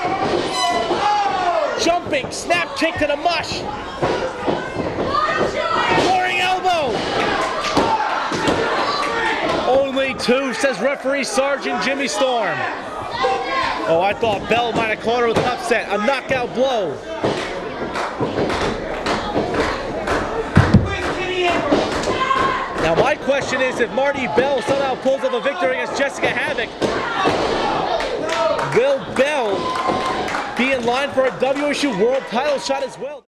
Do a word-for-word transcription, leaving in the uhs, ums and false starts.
Jumping, snap kick to the mush. Roaring elbow. Only two, says referee Sergeant Jimmy Storm. Oh, I thought Belle might have caught her with an upset. A knockout blow. Now my question is, if Marti Belle somehow pulls off a victory against Jessicka Havok, will Belle be in line for a W S U world title shot as well?